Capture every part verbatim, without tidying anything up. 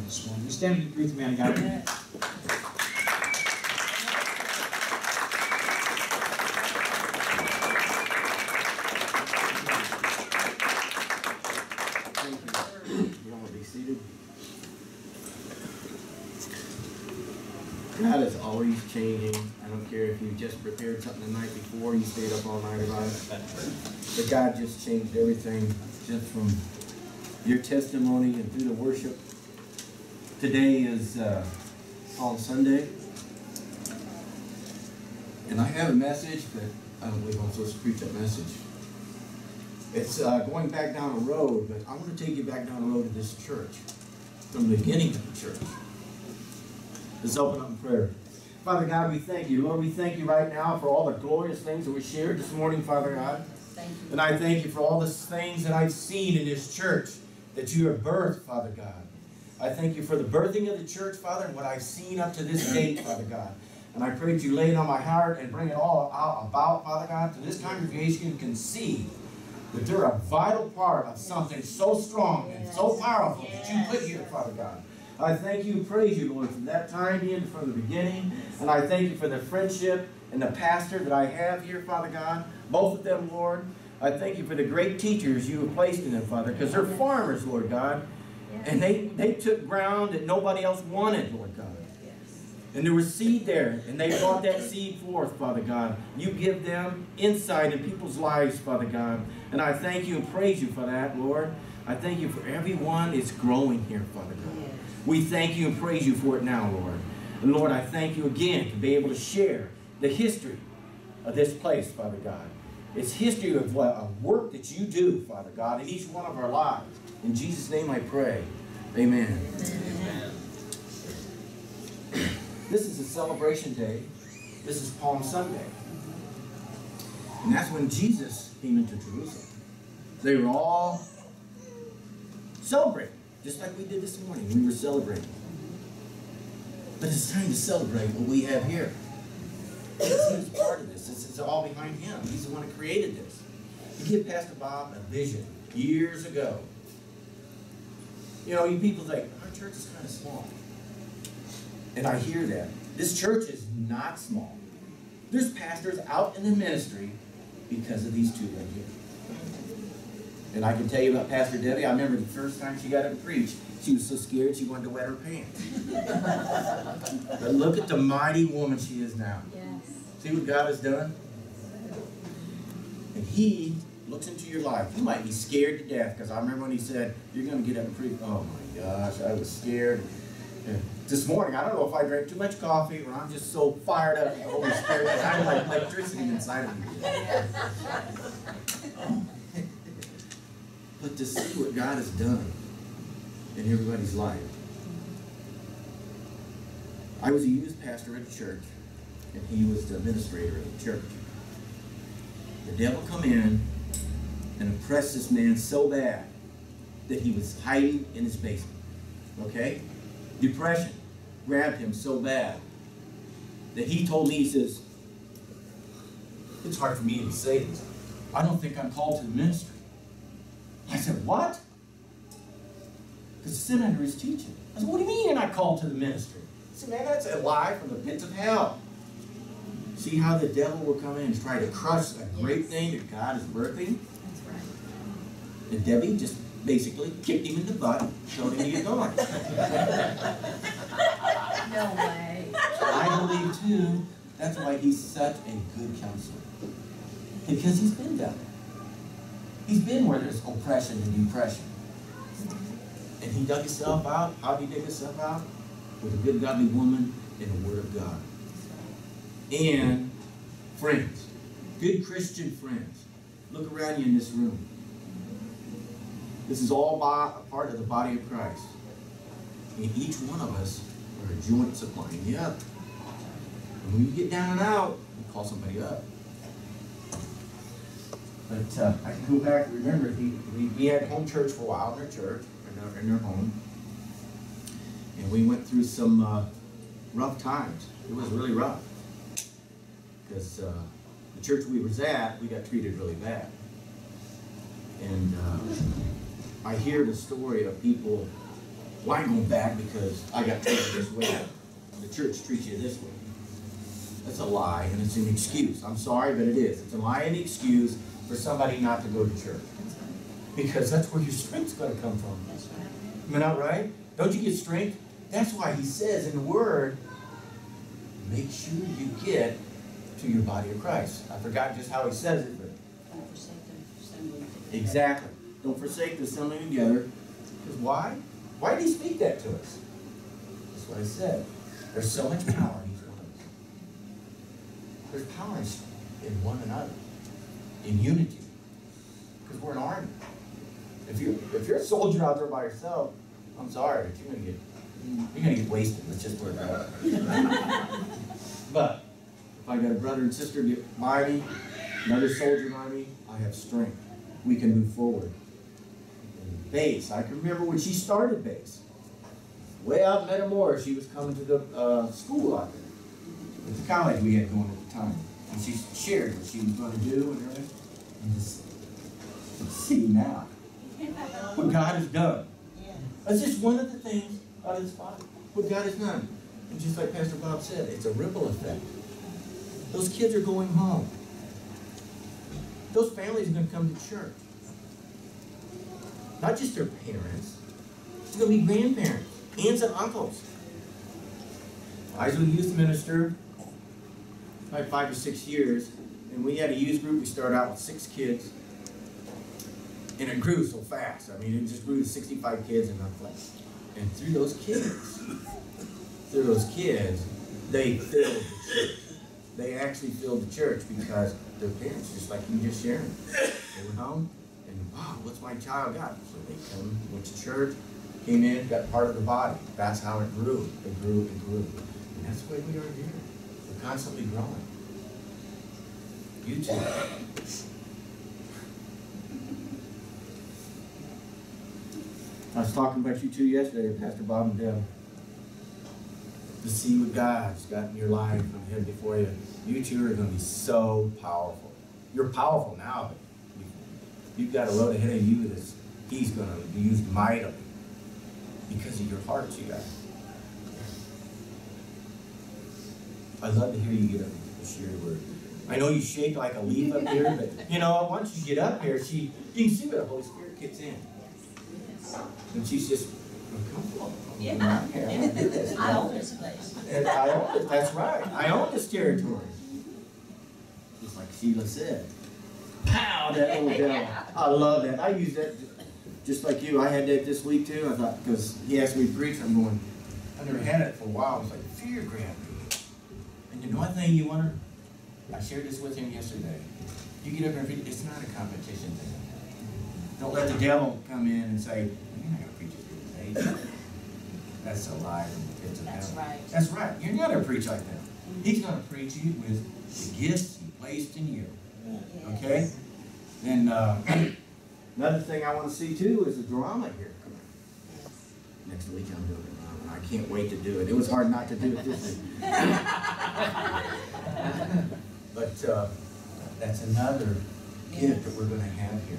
this morning. We stand and greet the man of God. God is always changing. I don't care if you just prepared something the night before, you stayed up all night about it. But God just changed everything just from your testimony and through the worship. Today is uh, Palm Sunday. And I have a message, but I don't believe I'm supposed to preach that message. It's uh, going back down a road, but I want to take you back down the road to this church, from the beginning of the church. Let's open up in prayer. Father God, we thank you. Lord, we thank you right now for all the glorious things that we shared this morning, Father God. Thank you. And I thank you for all the things that I've seen in this church that you have birthed, Father God. I thank you for the birthing of the church, Father, and what I've seen up to this date, Father God. And I pray that you lay it on my heart and bring it all out about, Father God, so this congregation can see that they're a vital part of something so strong and so powerful that you put here, Father God. I thank you and praise you, Lord, from that time in, from the beginning. And I thank you for the friendship and the pastor that I have here, Father God. Both of them, Lord. I thank you for the great teachers you have placed in them, Father, because they're farmers, Lord God. And they, they took ground that nobody else wanted, Lord God. And there was seed there, and they brought that seed forth, Father God. You give them insight in people's lives, Father God. And I thank you and praise you for that, Lord. I thank you for everyone that's growing here, Father God. We thank you and praise you for it now, Lord. And Lord, I thank you again to be able to share the history of this place, Father God. It's history of what, a work that you do, Father God, in each one of our lives. In Jesus' name I pray. Amen. Amen. This is a celebration day. This is Palm Sunday. And that's when Jesus came into Jerusalem. They were all celebrating. Just like we did this morning. We were celebrating. But it's time to celebrate what we have here. Because he's part of this. This is all behind him. He's the one that created this. He gave Pastor Bob a vision years ago. You know, you people think, our church is kind of small. And I hear that. This church is not small. There's pastors out in the ministry because of these two right here. And I can tell you about Pastor Debbie. I remember the first time she got up to preach, she was so scared she wanted to wet her pants. But look at the mighty woman she is now. Yes. See what God has done? And he looks into your life. You might be scared to death, because I remember when he said, you're going to get up and preach. Oh my gosh, I was scared. And this morning, I don't know if I drank too much coffee or I'm just so fired up with the Holy Spirit that I have like electricity inside of me. But to see what God has done in everybody's life. I was a youth pastor at a church, and he was the administrator of the church. The devil come in and oppressed this man so bad that he was hiding in his basement. Okay? Depression grabbed him so bad that he told me, he says, it's hard for me to say this. I don't think I'm called to the ministry. I said, what? Because the senator is teaching. I said, what do you mean you're not called to the ministry? I said, man, that's a lie from the pits of hell. See how the devil will come in and try to crush a great thing that God is birthing? That's right. And Debbie just basically kicked him in the butt, told him to get going. No way. I believe, too, that's why he's such a good counselor. Because he's been down there. He's been where there's oppression and depression. And he dug himself out. How did he dig himself out? With a good godly woman and the Word of God. And friends. Good Christian friends. Look around you in this room. This is all by, a part of the body of Christ. And each one of us are a joint supplying the other. And when you get down and out, you call somebody up. But uh, I can go back and remember, he, we, we had home church for a while in their church, in their, in their home. And we went through some uh, rough times. It was really rough. Because uh, the church we was at, we got treated really bad. And uh, I hear the story of people Well, I'm going back because I got treated this way. The church treats you this way. That's a lie, and it's an excuse. I'm sorry, but it is. It's a lie and excuse for somebody not to go to church. Because that's where your strength's going to come from. That's right. Am I not right? Don't you get strength? That's why he says in the Word, make sure you get to your body of Christ. I forgot just how he says it, but Don't forsake the assembly together. exactly. Don't forsake the assembling together. Because why? Why did he speak that to us? That's what I said. There's so much power in each one of us. There's power in one another, in unity. Because we're an army. If you if you're a soldier out there by yourself, I'm sorry, but you're gonna get you're gonna get wasted. Let's just put it that way. But if I got a brother and sister get by me, another soldier by me, I have strength. We can move forward. And base, I can remember when she started base. Way out in Metamora, she was coming to the uh, school out there. With the college we had going at the time. And she shared what she was going to do and everything. And just see now what God has done. Yeah. That's just one of the things out of this body. What God has done. And just like Pastor Bob said, it's a ripple effect. Those kids are going home. Those families are going to come to church. Not just their parents. It's going to be grandparents, aunts and uncles. I was a youth minister, like five or six years, and we had a youth group. We started out with six kids, and it grew so fast. I mean, it just grew to sixty-five kids in one place. And through those kids, through those kids, they filled the church. They actually filled the church because their parents, just like you just shared, they were home, and wow, what's my child got? So they come, went to church, came in, got part of the body. That's how it grew. It grew and grew. And that's the way we are here. We're constantly growing. You too. I was talking about you two yesterday, Pastor Bob and Deb. To see what God's got in your life and ahead before you. You two are going to be so powerful. You're powerful now, but you've got a road ahead of you that He's going to use mightily because of your hearts you got. I'd love to hear you get up and share a word. I know you shake like a leaf up here, but you know, once you get up here, she you can see where the Holy Spirit kicks in. And she's just, come on. Yeah. Around here. I wanna do this. I own this place. And I own it, that's right. I own this territory. Just like Sheila said. Pow, that old devil. I love that. I use that just like you. I had that this week too. I thought, because he asked me to preach, I'm going, I never had it for a while. I was like, fear grabbed me. And you know one thing you want to, I shared this with him yesterday. You get up and preach, it's not a competition thing. Don't let the devil come in and say, you're not going to preach it today. That's a lie from the pits of hell. That's right. That's right. You're not going to preach like that. He's going to preach you with the gifts He placed in you. Okay? And uh, another thing I want to see too is the drama here. Come on. Next week I'm doing it. I can't wait to do it. It was hard not to do it this week. But uh, that's another gift that we're going to have here.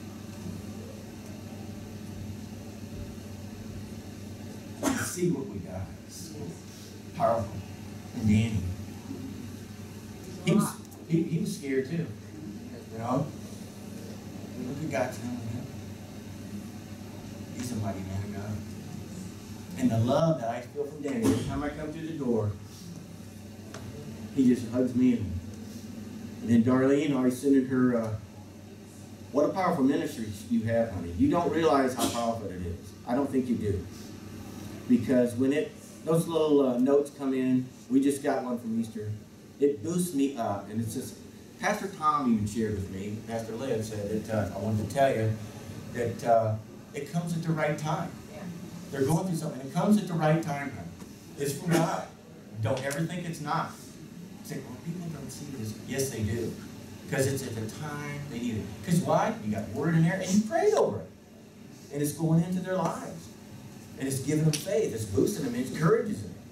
See what we got. It's powerful. And Danny. He was, he, he was scared too. You know? Look at God's telling him. He's a mighty man of God. And the love that I feel from Danny, every time I come through the door, he just hugs me. And, and then Darlene always sending her, uh, what a powerful ministry you have, honey. You don't realize how powerful it is. I don't think you do. Because when it, those little uh, notes come in, we just got one from Easter, it boosts me up. And it's just, Pastor Tom even shared with me, Pastor Liv said that uh, I wanted to tell you that uh, it comes at the right time. Yeah. They're going through something. It comes at the right time. It's from God. Don't ever think it's not. Say, well, people don't see this. Yes, they do. Because it's at the time they need it. Because why? You got word in there and you prayed over it. And it's going into their lives. And it's giving them faith. It's boosting them. It encourages them.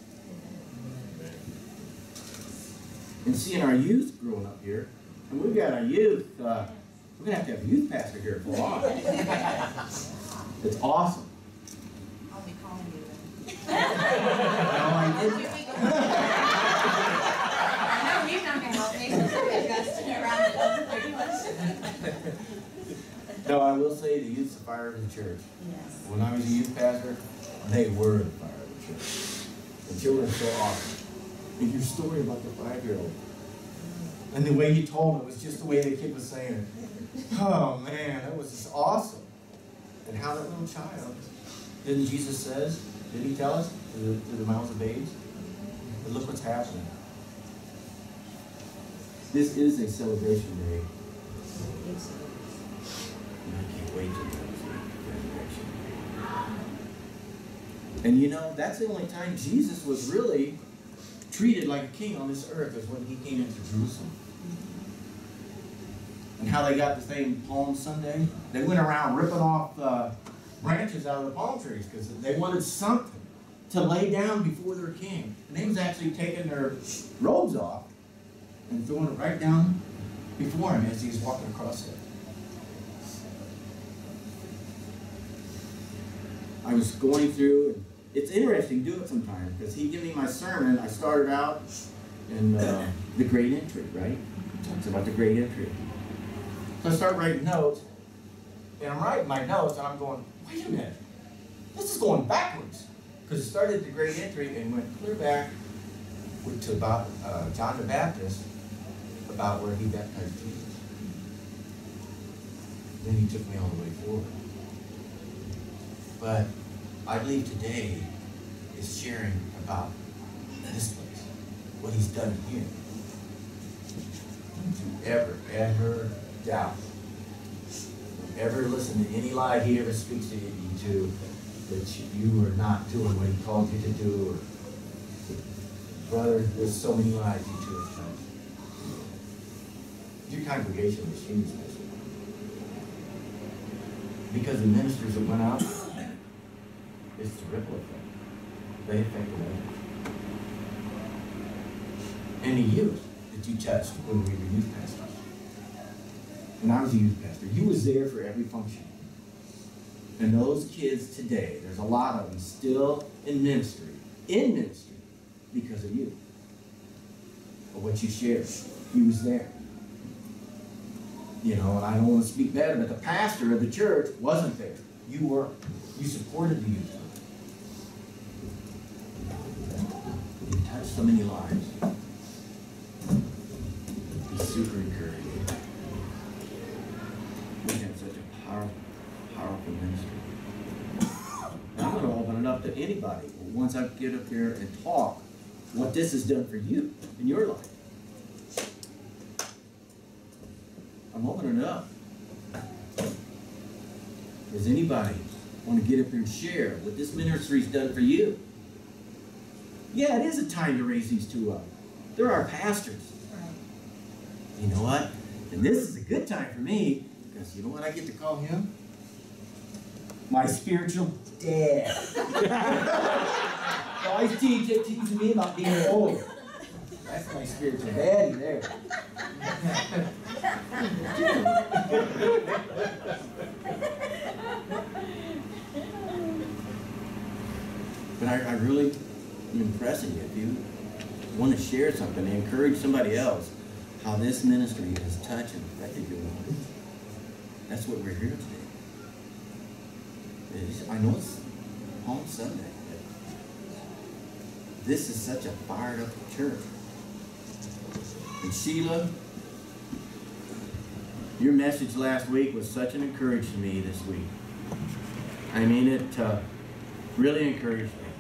And seeing our youth growing up here, and we've got our youth, uh, we're going to have to have a youth pastor here for a while. It's awesome. calling you then. No, I didn't. I know he's not gonna help me, so Dustin around the other thirty-one. No, I will say the youth's the fire of the church. Yes. When I was a youth pastor, they were the fire of the church. The children are so awesome. And your story about the five-year-old. And the way you told it was just the way the kid was saying it. Oh man, that was just awesome. And how that little child, didn't Jesus says, did he tell us, through the, through the mouths of babes? But look what's happening. This is a celebration day. And I can't wait till it's resurrection. And you know, that's the only time Jesus was really treated like a king on this earth, is when he came into Jerusalem. And how they got the same Palm Sunday? They went around ripping off uh, branches out of the palm trees because they wanted something to lay down before their king. And they was actually taking their robes off and throwing it right down before him as he was walking across it. I was going through, and it's interesting to do it sometimes, because he gave me my sermon. I started out in uh, the Great Entry, right? It talks about the Great Entry. So I start writing notes, and I'm writing my notes, and I'm going, wait a minute, this is going backwards. Because it started at the Great Entry and went clear back to about uh, John the Baptist, about where he baptized Jesus. Then he took me all the way forward. But I believe today is sharing about this place, what he's done here. Don't you ever, ever doubt, don't ever listen to any lie he ever speaks to you to, that you are not doing what he called you to do. Or, brother, there's so many lies you two have done. Your congregation was huge this week. Because the ministers that went out, it's the ripple effect. They affected others. And the youth that you touched when we were youth pastors. When I was a youth pastor, you was there for every function. And those kids today, there's a lot of them still in ministry, in ministry, because of you. Of what you shared. He was there. You know, and I don't want to speak bad, but the pastor of the church wasn't there. You were. You supported the youth. You touched so many lives. Be super encouraging. We have such a powerful, powerful ministry. And I'm going to open it up to anybody once I get up there and talk what this has done for you in your life. I'm opening it up. Does anybody want to get up here and share what this ministry's done for you? Yeah, it is a time to raise these two up. They're our pastors. Right. You know what? And this is a good time for me, because you know what I get to call him? My spiritual dad. Always teach it, teaching me about being old. That's my spiritual daddy there. But I, I really am impressing you. If you want to share something, to encourage somebody else, how this ministry has touched and affected your life. That's what we're here today. It's, I know it's Palm Sunday, but this is such a fired up church. And Sheila, your message last week was such an encouragement to me this week. I mean, it uh, really encouraged me.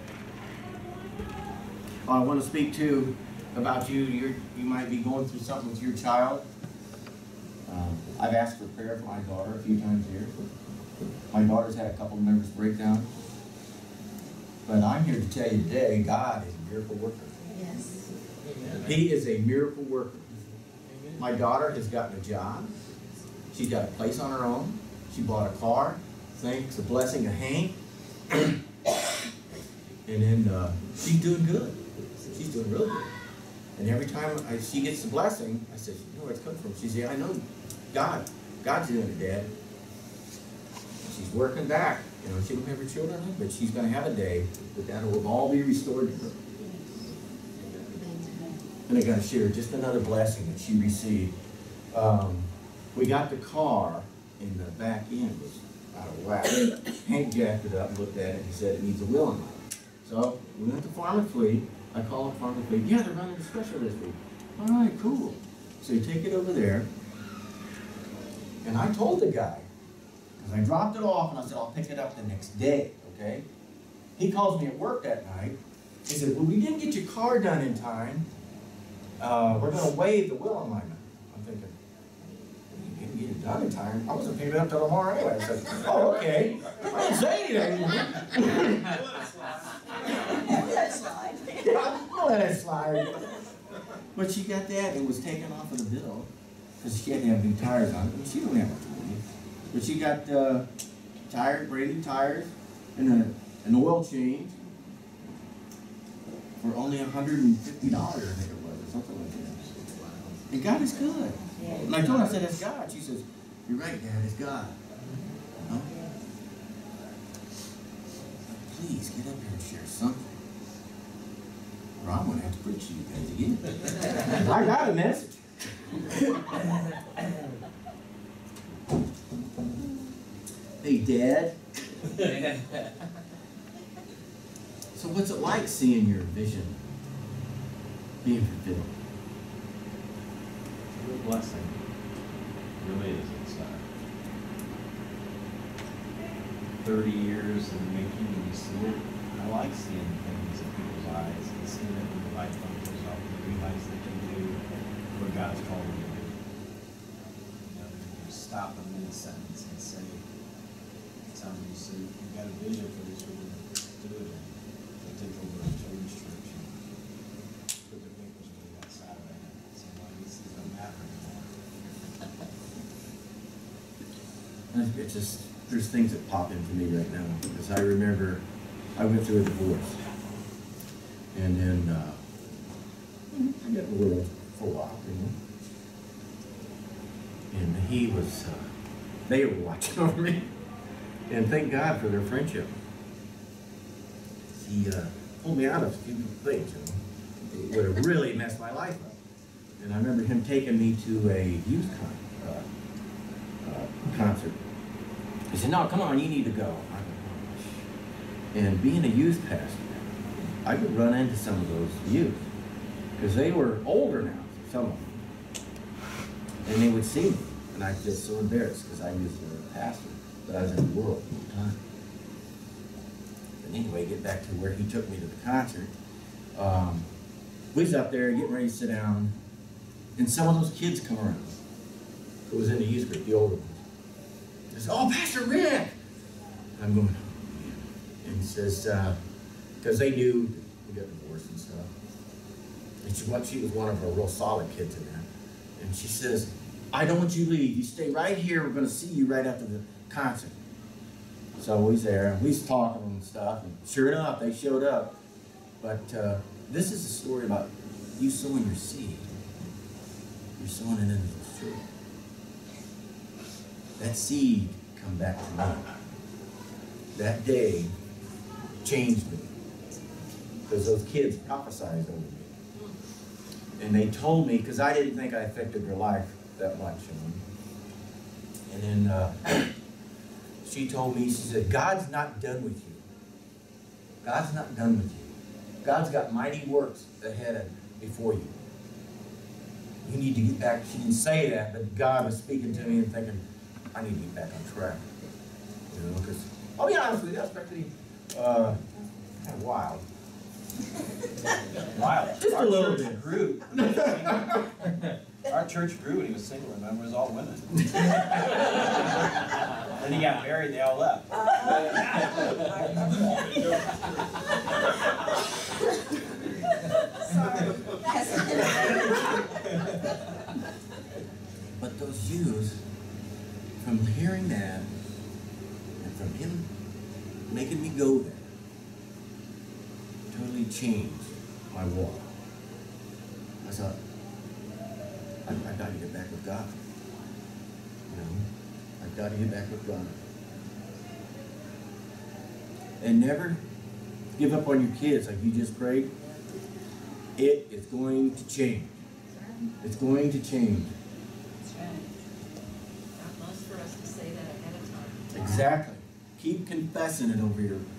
I want to speak too about you. You're, you might be going through something with your child. Um, I've asked for prayer for my daughter a few times here. My daughter's had a couple of nervous breakdowns. But I'm here to tell you today, God is a miracle worker. Yes. He is a miracle worker. My daughter has gotten a job. She's got a place on her own. She bought a car. Thanks the blessing of Hank. And then uh, she's doing good. She's doing real good. And every time I, she gets the blessing, I said, you know where it's coming from? She said, I know God. God's doing it, Dad. She's working back. You know, she don't have her children, but she's going to have a day that that will all be restored to her. And I got to share just another blessing that she received. Um, we got the car, and the back end was out of whack. Hank jacked it up and looked at it, and he said it needs a wheel on it. So we went to Farm and Fleet. I called Farm and Fleet. Yeah, they're running a special this week. All right, cool. So you take it over there. And I told the guy, because I dropped it off, and I said, I'll pick it up the next day, okay? He calls me at work that night. He said, well, we didn't get your car done in time. Uh, we're going to waive the wheel alignment. I'm thinking, you didn't get it done in time. I wasn't picking it up till tomorrow anyway. I said, oh, okay. I didn't say anything. Let it slide. Yeah, I'll let it slide. But she got that and was taken off of the bill because she had to have new tires on it. I mean, she don't have much money. But she got uh, tires, brand new tires, and a, an oil change for only one hundred fifty dollars, I think it was, or something like that. And God is good. And I told her, I said, that's God. She says, you're right, Dad, it's God. No? Please get up here and share something. Or I'm going to have to preach to you guys again. I got a message. Hey, Dad. So what's it like seeing your vision being fulfilled? It's a real blessing. It really is. It's uh, thirty years in the making, and you see it. I like seeing things in people's eyes and seeing it when the light bulb goes off and they realize they can do what God's called them to do. You know, you stop them in a sentence and say, tell them, you say, you've got a vision for this, we're going to do it. They take over a children's church and put their papers on the outside of it. So, well, this doesn't matter anymore. It's just, there's things that pop into me right now. Because I remember I went through a divorce. And then uh, I got in the world for a while, you know. And he was, uh, they were watching over me. And thank God for their friendship. He uh, pulled me out of a few things, you know. It would have really messed my life up. And I remember him taking me to a youth con uh, uh, concert. He said, no, come on, you need to go. I go, oh. And being a youth pastor, I would run into some of those youth. Because they were older now, some of them. And they would see me. And I'd feel so embarrassed because I was a pastor. But I was in the world all the time. But anyway, get back to where he took me to the concert. Um, we was up there getting ready to sit down, and some of those kids come around. Who was in the youth group, the older ones. He says, oh, Pastor Rick! And I'm going, oh, man. And he says, because uh, they knew we got divorced and stuff. And she, what, she was one of our real solid kids in there. And she says, I don't want you to leave. You stay right here. We're going to see you right after the concert. So we was there, we was talking and stuff, and sure enough, they showed up. But uh, this is a story about you sowing your seed. You're sowing it into this church. That seed come back to me. That day changed me. Because those kids prophesied over me. And they told me, because I didn't think I affected their life that much, you know. And then uh, she told me, she said, God's not done with you. God's not done with you. God's got mighty works ahead of before you. You need to get back. She didn't say that, but God was speaking to me and thinking, I need to get back on track. You know, because I'll be honest with you, that's pretty uh, kind of wild. Wild. Just Our a little church bit. grew. Our church grew when he was single, remember? It was all women. Then he got married, they all left. But those youths, from hearing that, and from him making me go there, totally changed my walk. I thought, I, I got to get back with God. You know, I've got to get back with God. and never give up on your kids like you just prayed, it is going to change. It's going to change. That's right. Not much for us to say that ahead of time. Exactly. Keep confessing it over your...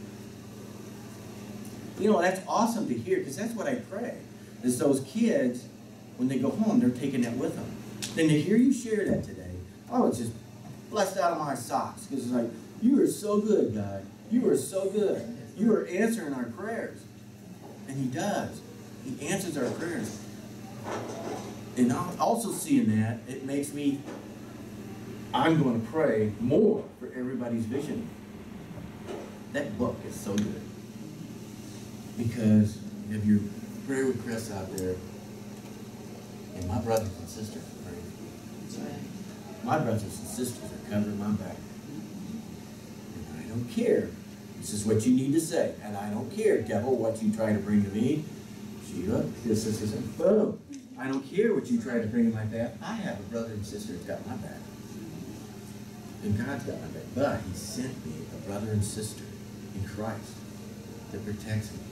You know, that's awesome to hear, because that's what I pray. Is those kids, when they go home, they're taking that with them. Then to hear you share that today, I was just blessed out of my socks. Because it's like, you are so good, God. You are so good. You are answering our prayers. And he does. He answers our prayers. And also seeing that, it makes me, I'm going to pray more for everybody's vision. That book is so good. Because you have your prayer requests out there, and my brothers and sisters are praying for you. That's right. My brothers and sisters are covering my back. And I don't care. This is what you need to say. And I don't care, devil, what you try to bring to me. Sheila, this, this, this, and boom. I don't care what you try to bring in my path. I have a brother and sister that's got my back. And God's got my back. But he sent me a brother and sister in Christ that protects me.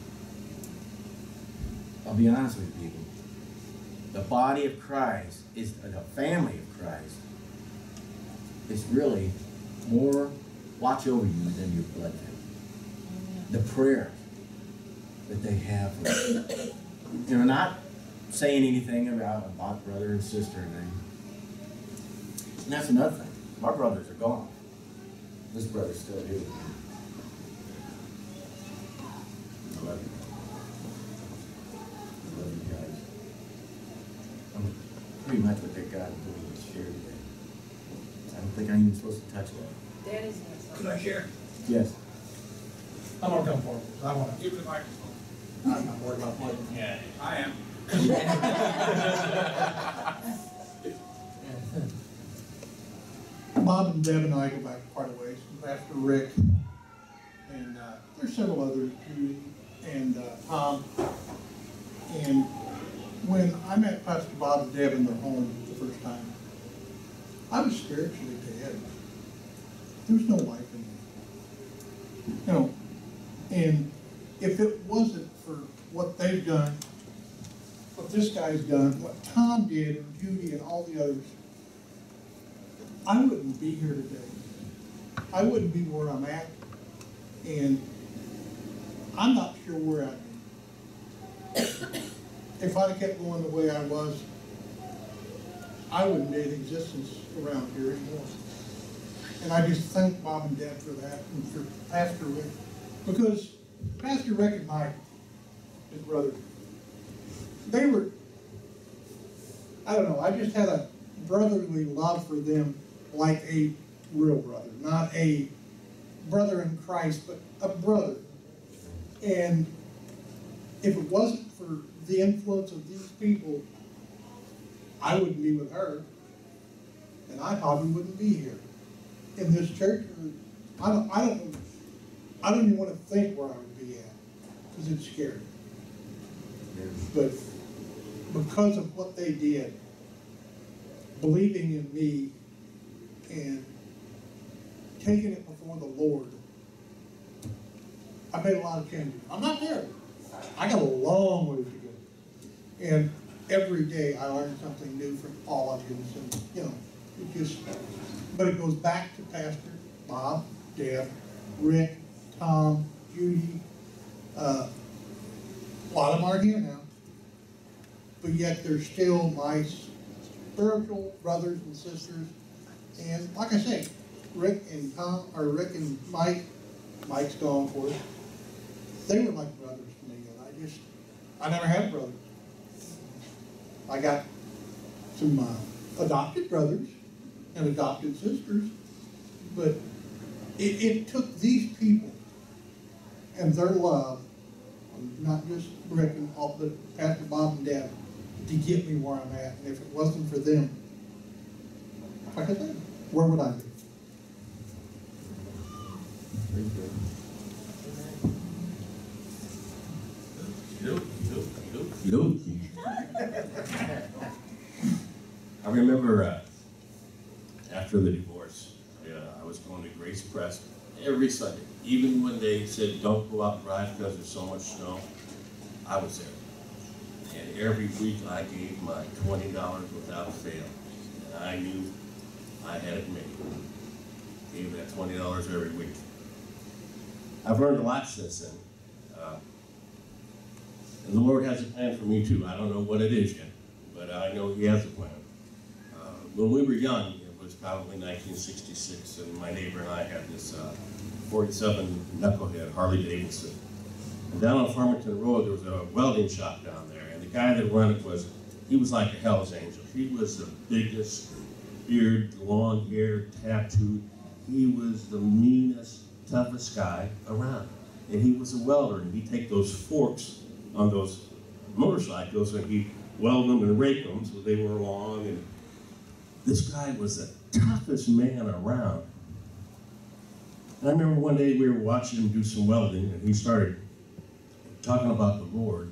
I'll be honest with you, people. The body of Christ is the family of Christ. It's really more watch over you than your blood family. The prayers that they have for you. You know, not saying anything about about brother and sister and thing. And that's another thing. My brothers are gone. This brother's still here. I love you. I love you guys. I'm pretty much what that God told me to share today. I don't think I'm even supposed to touch that. Daddy's got something. Could I share? Yes. I'm gonna come forward. I wanna give the microphone. I'm not worried about what. Yeah, I am. Bob and Deb and I go back quite a ways. Pastor Rick, and uh, there's several others, Judy and uh, Tom. And when I met Pastor Bob and Deb in their home the first time, I was spiritually dead. There was no life in me. You know, and if it wasn't for what they've done, what this guy's done, what Tom did, and Judy and all the others, I wouldn't be here today. I wouldn't be where I'm at, and I'm not sure where I'd be. If I'd have kept going the way I was, I wouldn't be in existence around here anymore. And I just thank Bob and Deb for that, and for Pastor Rick, because Pastor Rick and Mike, his brother, they were, I don't know, I just had a brotherly love for them, like a real brother, not a brother in Christ, but a brother. And if it wasn't for the influence of these people, I wouldn't be with her, and I probably wouldn't be here in this church. I don't, I don't, I don't even want to think where I would be at, because it's scary. But because of what they did, believing in me and taking it before the Lord, I made a lot of changes. I'm not there. I got a long way to go. And every day I learn something new from all of you. And, you know, it just, but it goes back to Pastor Bob, Deb, Rick, Tom, Judy. Uh, a lot of them aren't here now. But yet they're still my spiritual brothers and sisters. And like I say, Rick and Tom, or Rick and Mike, Mike's gone, of course. They were like brothers to me, and I just, I never had a brother. I got some uh, adopted brothers and adopted sisters, but it, it took these people and their love, not just Rick and all, but Pastor Bob and Deb, to get me where I'm at. And if it wasn't for them, like I said, where would I be? I remember uh, after the divorce, uh, I was going to Grace Press every Sunday, even when they said, don't go out and drive because there's so much snow, I was there. And every week I gave my twenty dollars without fail. And I knew I had it made. Gave that twenty dollars every week. I've learned a lot since then. Uh, and the Lord has a plan for me too. I don't know what it is yet, but I know He has a plan. Uh, when we were young, it was probably nineteen sixty-six, and my neighbor and I had this uh, forty-seven knucklehead Harley Davidson. And down on Farmington Road, there was a welding shop down there, and the guy that ran it was, he was like a Hell's Angel. He was the biggest, beard, long hair, tattooed. He was the meanest, toughest guy around. And he was a welder, and he'd take those forks on those motorcycles and he'd weld them and rake them so they were long. And this guy was the toughest man around. And I remember one day we were watching him do some welding, and he started talking about the Lord.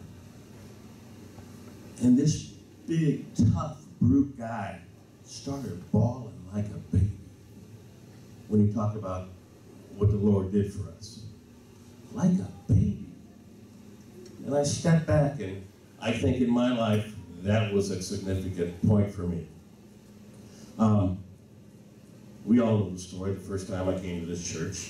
And this big, tough, brute guy started bawling like a baby when he talked about what the Lord did for us. Like a baby. And I stepped back, and I think in my life, that was a significant point for me. Um, we all know the story, the first time I came to this church.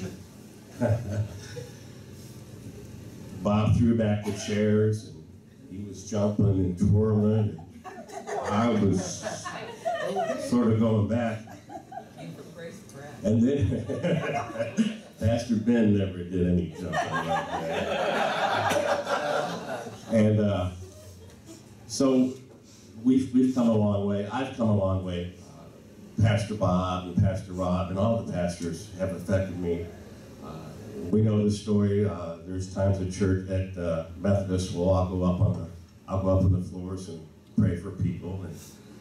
Bob threw back the chairs, and he was jumping and twirling, and I was sort of going back. And then Pastor Ben never did any jumping like that. And uh, so we've, we've come a long way. I've come a long way. Uh, Pastor Bob and Pastor Rob and all the pastors have affected me. Uh, we know the story. Uh, there's times at church, at uh, Methodist, we'll all go up on the, I'll go up on the floors and pray for people. And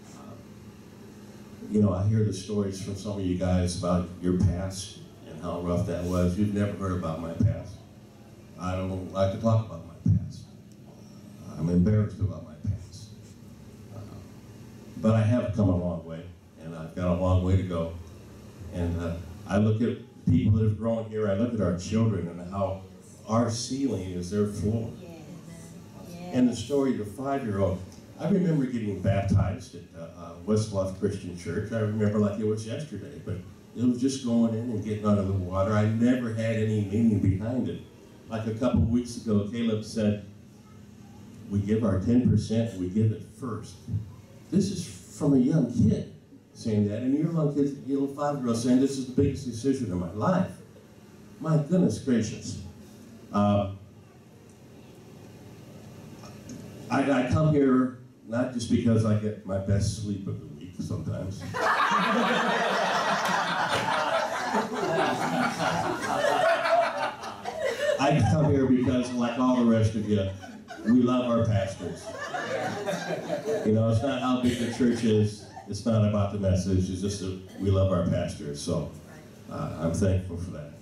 you know, I hear the stories from some of you guys about your past and how rough that was. You've never heard about my past. I don't like to talk about my past. I'm embarrassed about my past. Uh, but I have come a long way, and I've got a long way to go. And uh, I look at people that have grown here, I look at our children and how our ceiling is their floor. And the story of the five-year-old, I remember getting baptized at uh, uh, West Bluff Christian Church. I remember like it was yesterday, but it was just going in and getting under the water. I never had any meaning behind it. Like a couple of weeks ago, Caleb said, we give our ten percent, we give it first. This is from a young kid saying that, and your little kid, your little five-year-old saying this is the biggest decision of my life. My goodness gracious. Uh, I, I come here not just because I get my best sleep of the week sometimes. I come here because, like all the rest of you, we love our pastors. You know, it's not how big the church is. It's not about the message. It's just that we love our pastors. So uh, I'm thankful for that.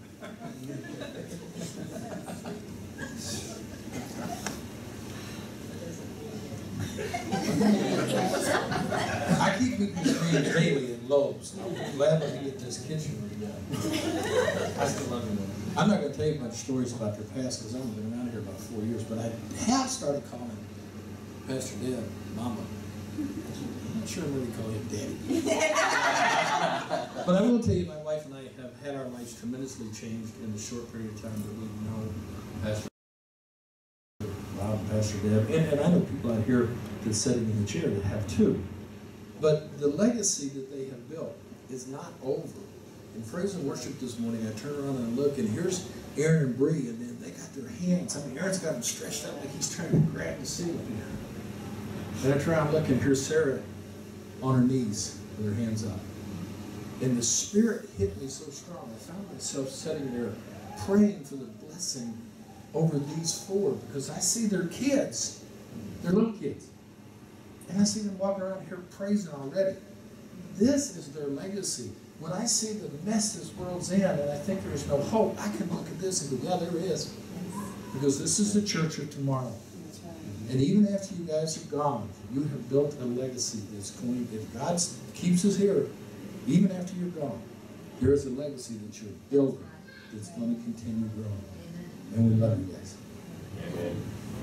I keep meeting these names daily in Lowe's. I'm glad that he get this kitchen redone. I still love him. I'm not going to tell you much stories about their past because I've only been around here about four years, but I have started calling Pastor Deb Mama. I'm not sure I'm really calling him Daddy. But I will tell you, my wife and I have had our lives tremendously changed in the short period of time that we've known Pastor Rob and Pastor Deb. And, and I know people out here that's sitting in the chair that have too. But the legacy that they have built is not over. In praise and worship this morning, I turn around and I look, and here's Aaron and Bree, and then they got their hands. I mean, Aaron's got them stretched out like he's trying to grab the ceiling here. And I turn around and look, and here's Sarah on her knees with her hands up. And the Spirit hit me so strong, I found myself sitting there praying for the blessing over these four, because I see their kids. They're little kids. And I see them walking around here praising already. This is their legacy. When I see the mess this world's in and I think there's no hope, I can look at this and go, yeah, there is. Because this is the church of tomorrow. And even after you guys are gone, you have built a legacy that's going, if God keeps us here, even after you're gone, there is a legacy that you're building. that's going to continue growing. And we love you guys. Amen.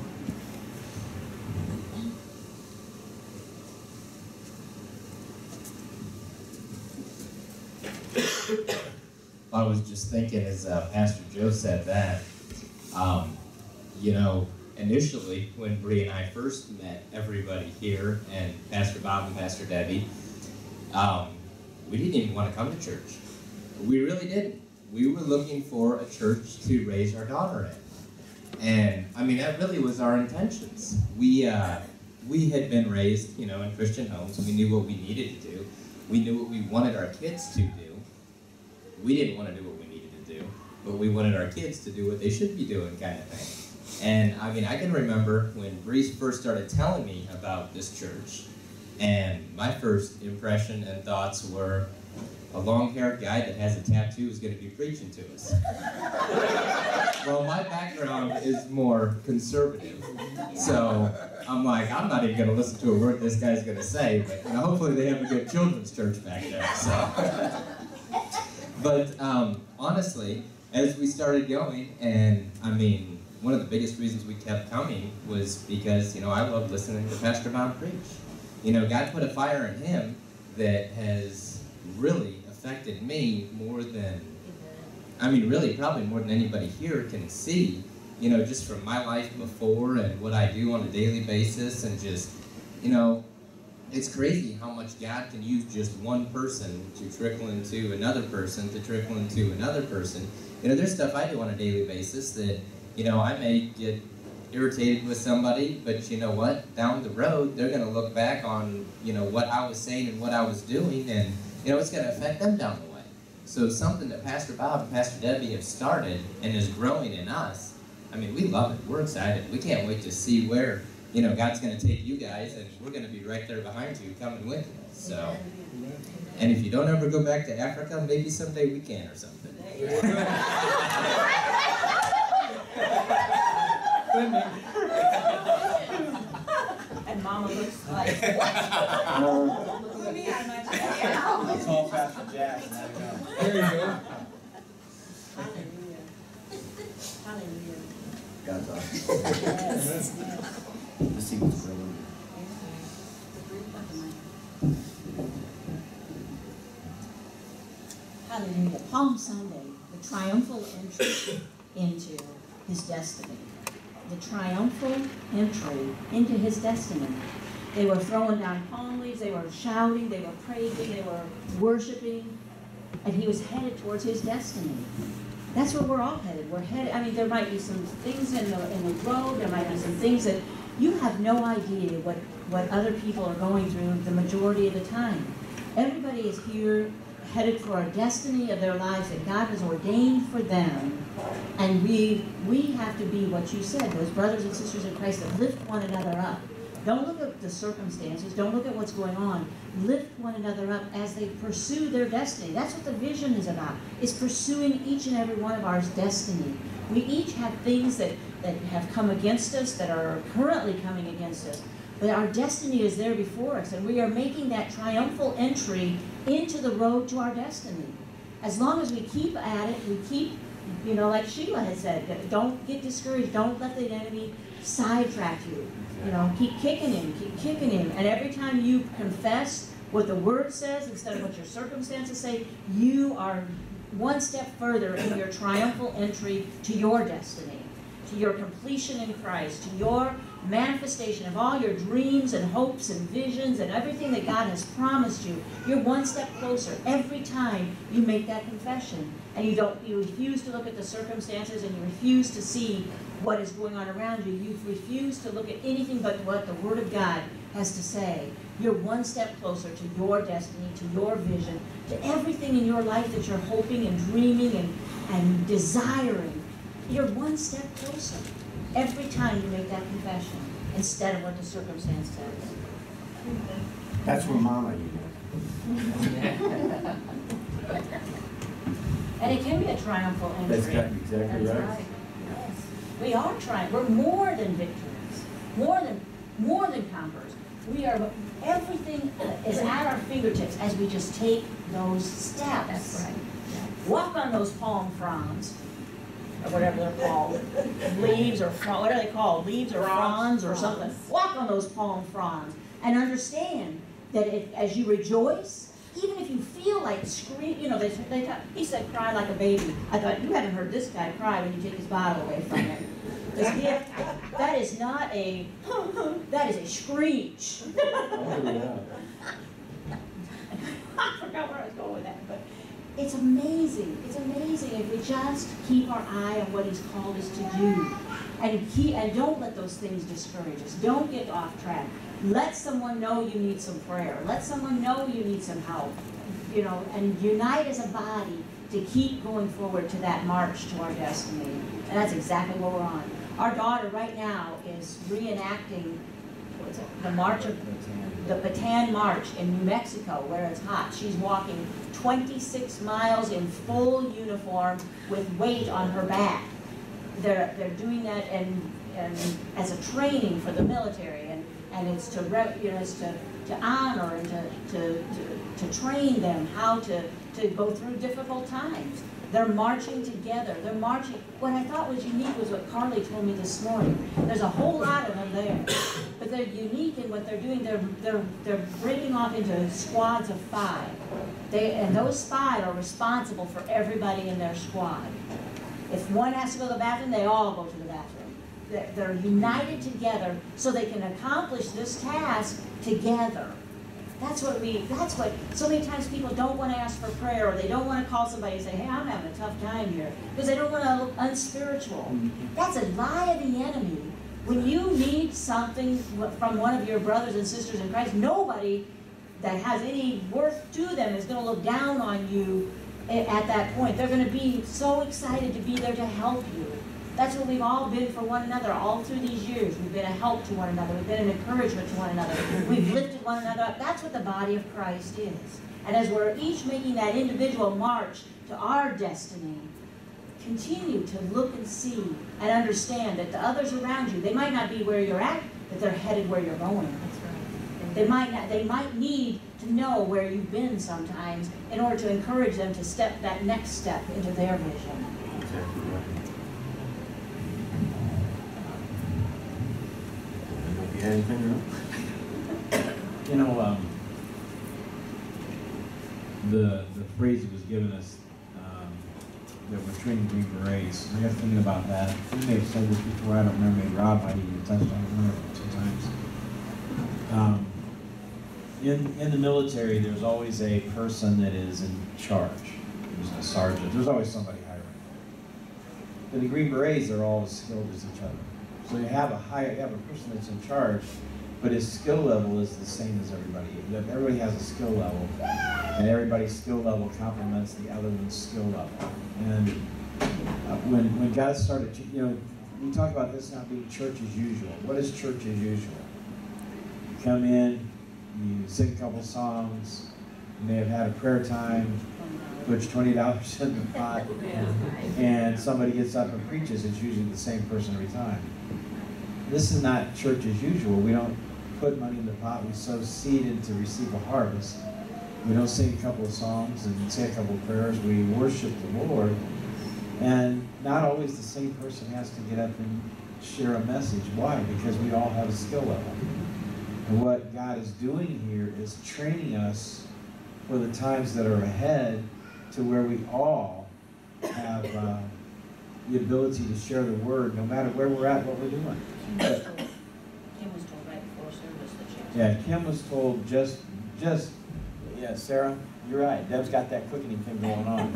I was just thinking as uh, Pastor Joe said that, um, you know, initially when Bree and I first met everybody here and Pastor Bob and Pastor Debbie, um, we didn't even want to come to church. We really didn't. We were looking for a church to raise our daughter in. And, I mean, that really was our intentions. We, uh, we had been raised, you know, in Christian homes. We knew what we needed to do. We knew what we wanted our kids to do. We didn't want to do what we needed to do, but we wanted our kids to do what they should be doing, kind of thing. And, I mean, I can remember when Bree first started telling me about this church, and my first impression and thoughts were, a long-haired guy that has a tattoo is going to be preaching to us. Well, my background is more conservative, so I'm like, I'm not even going to listen to a word this guy's going to say, but you know, hopefully they have a good children's church back there. So, but um, honestly, as we started going, and I mean, one of the biggest reasons we kept coming was because, you know, I love listening to Pastor Bob preach. You know, God put a fire in him that has really affected me more than, I mean, really probably more than anybody here can see, you know, just from my life before and what I do on a daily basis, and just, you know, it's crazy how much God can use just one person to trickle into another person, to trickle into another person. You know, there's stuff I do on a daily basis that, you know, I may get irritated with somebody, but you know what? Down the road, they're going to look back on, you know, what I was saying and what I was doing, and, you know, it's going to affect them down the way. So something that Pastor Bob and Pastor Debbie have started and is growing in us, I mean, we love it. We're excited. We can't wait to see where, you know, God's going to take you guys, and we're going to be right there behind you, coming with you. So, and if you don't ever go back to Africa, maybe someday we can or something. And Mama looks like. Put me on my chair. Let's call Pastor Jack and let it go. There you go. Hallelujah. Hallelujah. God's awesome. This thing was brilliant. Hallelujah. Palm Sunday, the triumphal entry into his destiny. The triumphal entry into his destiny. They were throwing down palm leaves, they were shouting, they were praising, they were worshiping, and he was headed towards his destiny. That's where we're all headed. We're headed, I mean, there might be some things in the, in the road, there might be some things that you have no idea what, what other people are going through the majority of the time. Everybody is here headed for a destiny of their lives that God has ordained for them. And we, we have to be what you said, those brothers and sisters in Christ that lift one another up. Don't look at the circumstances, don't look at what's going on. Lift one another up as they pursue their destiny. That's what the vision is about, is pursuing each and every one of our destiny. We each have things that, that have come against us, that are currently coming against us. But our destiny is there before us, and we are making that triumphal entry into the road to our destiny. As long as we keep at it, we keep, you know, like Sheila has said, don't get discouraged, don't let the enemy sidetrack you. You know, keep kicking him, keep kicking him. And every time you confess what the Word says instead of what your circumstances say, you are one step further in your triumphal entry to your destiny, to your completion in Christ, to your manifestation of all your dreams and hopes and visions and everything that God has promised you. You're one step closer every time you make that confession. And you don't, you refuse to look at the circumstances, and you refuse to see what is going on around you. You refuse to look at anything but what the Word of God has to say. You're one step closer to your destiny, to your vision, to everything in your life that you're hoping and dreaming and, and desiring. You're one step closer every time you make that confession instead of what the circumstance says. That's where Mama, you know. And it can be a triumphal entry. That's got- exactly That's right. Yes. We are trying. We're more than victors. More than more than conquerors. We are. Everything is at our fingertips as we just take those steps. That's right. walk on those palm fronds, or whatever they're called, leaves or fron, what are they called, leaves or fronds or something. Walk on those palm fronds and understand that it, as you rejoice, even if you feel like scream, you know, they, they talk, he said cry like a baby. I thought, you haven't heard this guy cry when you take his bottle away from him. Because that is not a, that is a screech. I forgot where I was going with that, but it's amazing. It's amazing if we just keep our eye on what he's called us to do. And, keep, and don't let those things discourage us. Don't get off track. Let someone know you need some prayer. Let someone know you need some help. You know, and unite as a body to keep going forward to that march to our destiny. And that's exactly what we're on. Our daughter right now is reenacting what's it, the March of the Bataan March in New Mexico, where it's hot. She's walking twenty-six miles in full uniform with weight on her back. They're they're doing that and and as a training for the military, and and it's to re, you know it's to to honor and to to to, to train them how to to go through difficult times. They're marching together. They're marching. What I thought was unique was what Carly told me this morning. There's a whole lot of them there, but they're unique in what they're doing. They're they're they're breaking off into squads of five. They and those five are responsible for everybody in their squad. If one has to go to the bathroom, they all go to the bathroom. They're, they're united together so they can accomplish this task together. That's what we, that's what, so many times people don't want to ask for prayer, or they don't want to call somebody and say, hey, I'm having a tough time here, because they don't want to look unspiritual. That's a lie of the enemy. When you need something from one of your brothers and sisters in Christ, nobody that has any worth to them is going to look down on you at that point. They're going to be so excited to be there to help you. That's what we've all been for one another all through these years. We've been a help to one another. We've been an encouragement to one another. We've lifted one another up. That's what the body of Christ is. And as we're each making that individual march to our destiny, continue to look and see and understand that the others around you, they might not be where you're at, but they're headed where you're going. That's right. They might not, they might need to know where you've been sometimes in order to encourage them to step that next step into their vision. Exactly right. Anything You know, um, the the phrase he was giving us, um, that we're training Green Berets, I got thinking about that. We may have said this before, I don't remember, maybe Rob might even touched on it one or two times. Um, in, in the military, there's always a person that is in charge. There's a sergeant, there's always somebody higher. But the Green Berets are all as skilled as each other. So you have a higher, you have a person that's in charge, but his skill level is the same as everybody. Everybody has a skill level, and everybody's skill level complements the other one's skill level. And uh, when when God started, you know, we talk about this not being church as usual. What is church as usual? You come in, you sing a couple songs, you may have had a prayer time, puts twenty dollars in the pot, and somebody gets up and preaches. It's usually the same person every time. This is not church as usual. We don't put money in the pot. We sow seed in to receive a harvest. We don't sing a couple of songs and say a couple of prayers. We worship the Lord. And not always the same person has to get up and share a message. Why? Because we all have a skill level. And what God is doing here is training us for the times that are ahead, to where we all have uh, the ability to share the word, no matter where we're at, what we're doing. Kim was told, Kim was told right before service that she was. Yeah, Kim was told just, just, yeah, Sarah, you're right. Deb's got that quickening thing going on.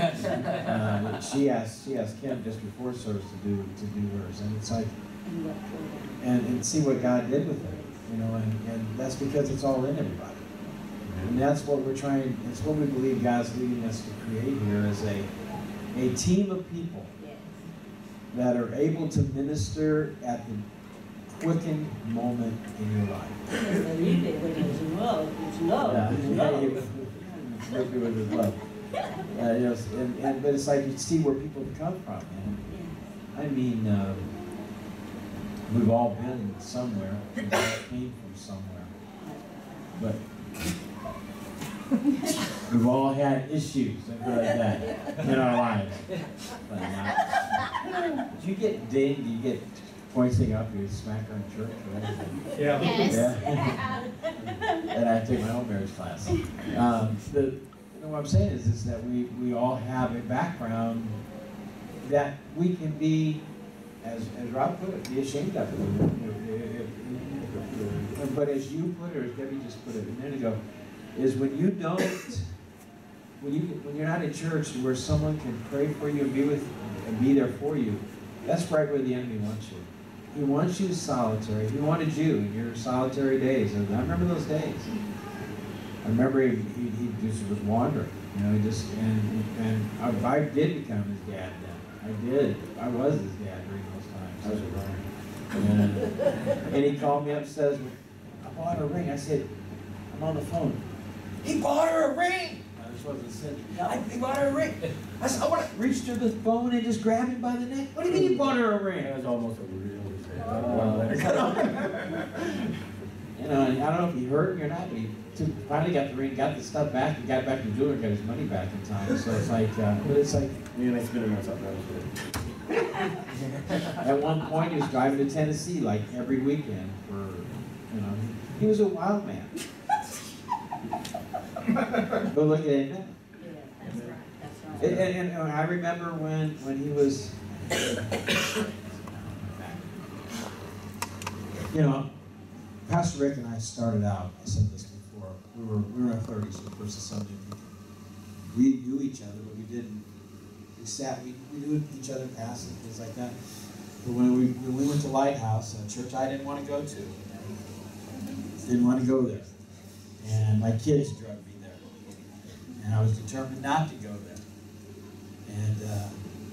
uh, she asked, she asked Kim just before service to do, to do hers, and it's like, and, and see what God did with it, you know, and, and that's because it's all in everybody. And that's what we're trying, it's what we believe God's leading us to create here, is a, a team of people that are able to minister at the quickened moment in your life. It's love, it's love, Yeah, it's yeah, love. yeah, with with love. Uh, you know, and, and, but it's like you see where people come from, man. I mean, uh, we've all been somewhere, we all came from somewhere. But We've all had issues and like that in our lives. But not. Did you get dinged? Do you get pointing up? You smack her in church or anything? Yeah. Yes. Yeah. And I take my own marriage class. Um, the, you know, what I'm saying is, is that we, we all have a background that we can be, as, as Rob put it, be ashamed of it. But as you put it, or as Debbie just put it a minute ago, is when you don't, when you when you're not in church where someone can pray for you and be with and be there for you, that's right where the enemy wants you. He wants you solitary. He wanted you in your solitary days. And I remember those days. I remember he, he, he just was wandering, you know, he just, and, and I, I did become his dad then. I did. I was his dad during those times. I was a and, and he called me up and says, I bought her a ring. I said, I'm on the phone. He bought her a ring! I just wasn't saying, I, he bought her a ring. I said, I want to reach to the phone and just grab him by the neck. What do you mean he bought her a ring? That was almost a real Oh. You know, and I don't know if he hurt me or not, but he took, finally got the ring, got the stuff back, and got back to the jeweler and got his money back in time. So it's like, uh, but it's like, Man, I spent it on something else. at one point he was driving to Tennessee like every weekend for, you know, he was a wild man. But look at him now. Yeah, that's right, that's right. And, and, and I remember when, when he was, you know, Pastor Rick and I started out, I said this before, we were, we were in our thirties, the first Sunday meeting. We knew each other, but we didn't, we sat, we, we knew each other in passing, things like that. But when we, when we went to Lighthouse, a church I didn't want to go to, didn't want to go there. And my kids drug me there. And I was determined not to go there. And uh,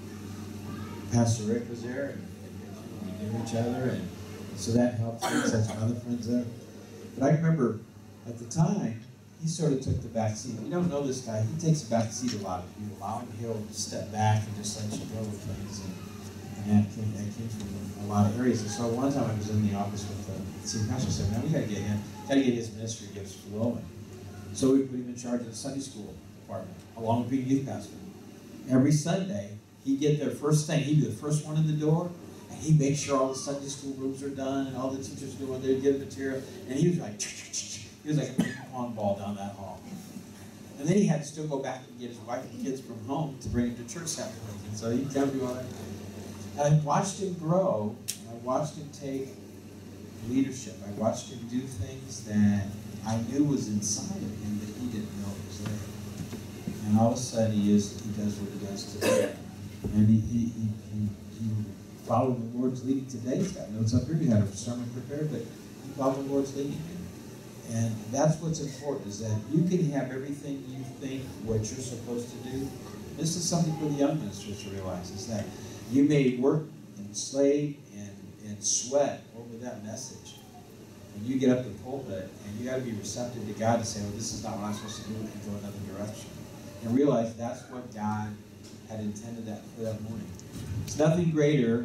Pastor Rick was there, and, and we knew each other, and so that helped. We had some other friends there. But I remember at the time, he sort of took the back seat. You don't know this guy. He takes the back seat a lot. If you allow him, he'll step back and just let you go with things. And, and that, came, that came from a lot of areas. And so one time I was in the office with the senior pastor. I said, man, we got to get him, got to get his ministry gifts flowing. So we put him in charge of the Sunday school department, along with being youth pastor. Every Sunday, he'd get there first thing. He'd be the first one in the door. And he'd make sure all the Sunday school rooms are done and all the teachers knew what they'd get material. And he was like, he was like a ping pong ball down that hall. And then he had to still go back and get his wife and kids from home to bring them to church that morning. And so he'd come to all that. And I watched him grow, and I watched him take leadership. I watched him do things that I knew was inside of him that he didn't know was there. And all of a sudden he is, he does what he does today. And he, he, he, he, he followed the Lord's leading today. He's got notes up here. He had a sermon prepared, but he followed the Lord's leading. And that's what's important, is that you can have everything you think what you're supposed to do. This is something for the young ministers to realize, is that you may work and slave and, and sweat over that message. And you get up the pulpit, and you got to be receptive to God to say, well, this is not what I'm supposed to do, and go another direction. And realize that's what God had intended that for that morning. It's nothing greater